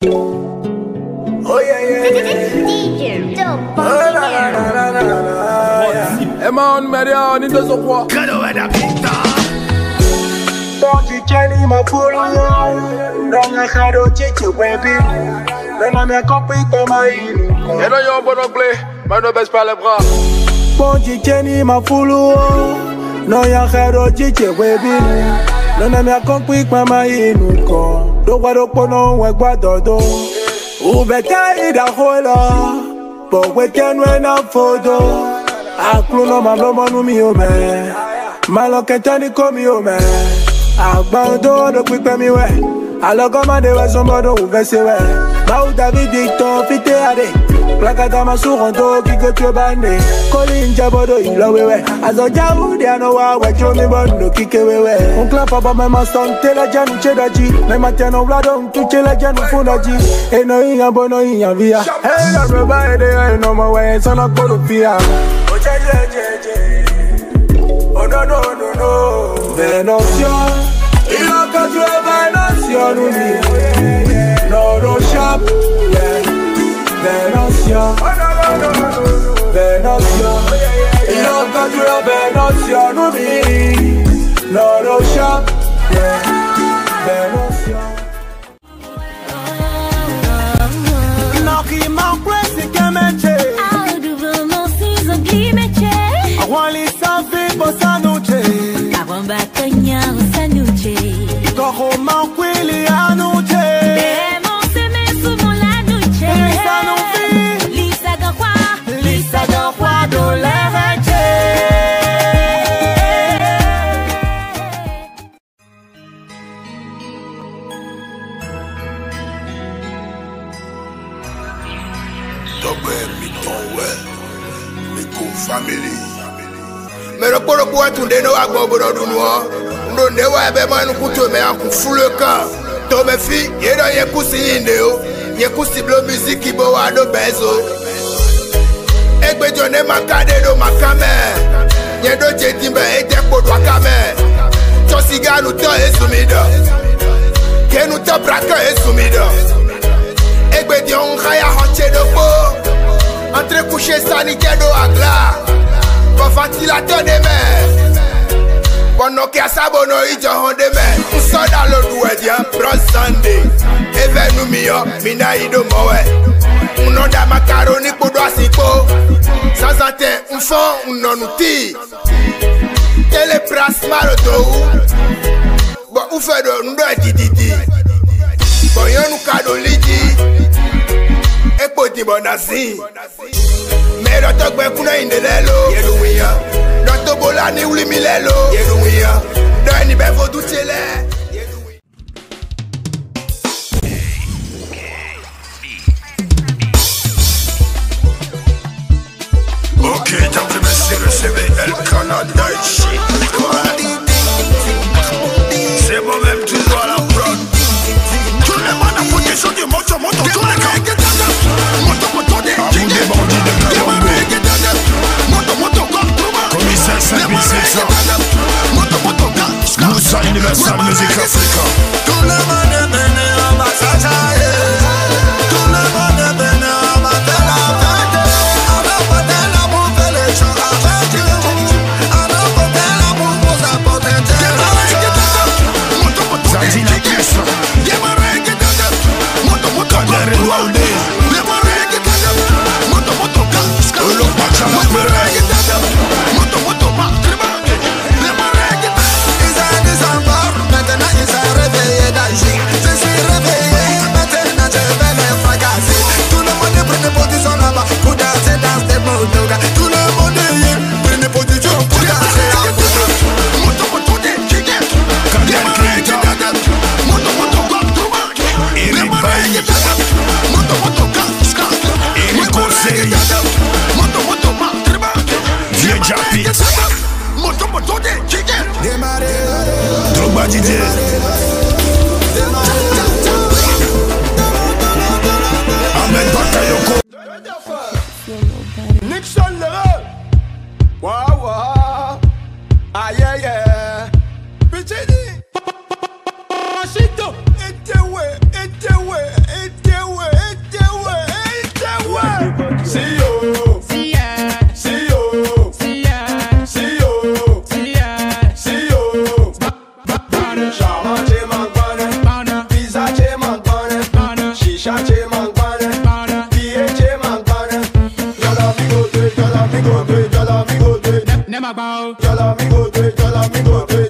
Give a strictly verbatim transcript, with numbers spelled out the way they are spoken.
Oh yeah, yeah, yeah. D J, dope, Oh, la, la, la, la, la, la. Eman media ni dozo kwa Kado weda pita Don't Jenny my fool Don't I kado chichi webi Then I'm a copy to my Et là y'a un bon anglais, mais ne baisse pas les bras. Bonji Jenny my fool No ya kado chichi webi Then I'm a copy to my inuko Do what up no we guadodo Ubeka ida hola But we can when I'm photo Akluno mamlomo numi ome Malo ketani komi ome Agbando do quick me we Alogo ma de we sombodo uvese we Ma u David Dicton fite ade Plakata masurondo kiko tue bande Koli njabodo ilo wewe Azo jawu de anowa we chomi bondo kike wewe Un clap aba me maston tela janu chedaji Me mateno vlado untu chela janu fundaji Eno iya bono iya via Hey la reba ede no ma we sana kolo fia Oh je je je je Oh no no no no Venosio Il a qu'à tuer Venosio nous dit No no shop yeah Venosio Oh no no no no Venosio Il a qu'à tuer Venosio nous dit No no shop yeah Venosio Knocky my place kemeche Audu vamos sizo glimeche Wali safi bossa noche Kawamba kanya usanuche Koko mankwili anuche Demo se me sumo la nuche Lisa no fi Lisa gakwa Lisa gakwa do leveche Tobe miton we Miku family Mero poro kwa tunde no agbo bodo dunwo Ndo newa ebe manu kuto me anku fuleka To me fi yedo ye kusi yinde o Ye kusi blo music bo wado bezo Egbe jone makade do makame Nye do jetimbe ete podwa kame Chosi ganu to esumida Kenu to braka esumida Egbe di on khaya hanche do po Entre coucher sanitaire do agla Bon ventilateur de mer Bon no kia sabono ijo honde me Usoda lo duwe dia bron Sunday Eve nu miyo mina ido mowe Unonda makaroni kudo asipo Sazante unfon unonuti Tele pras malo do Bon ufedo ndo edididi Bon yonu kado liji Ekpo di bonazi Mero togbe kuna indelelo Yeruwiya Doto bola ni uli milelo Yeruwiya Dani befo duchele Ok, gentlemen, c'est le C B L Canada ici. C'est moi-même toujours à la prod. Tout le monde a position du moto, moto, tout le gars. Moto, moto, des bandits de Gabambé. Moto, moto, comme tout le monde. Commissaire cinq mille sept cents. Moto, moto, gars. Moussa Universal Music Africa. Tout le monde est venu en massage. Tout le monde est venu en massage. Zazina Kessa Kadere Walde Moto Moto Ka Olo Pacha Mapere Moto Moto Pa Ils ont des encore maintenant ils sont réveillés d'agir baba o. Jala mi go to, jala mi go to.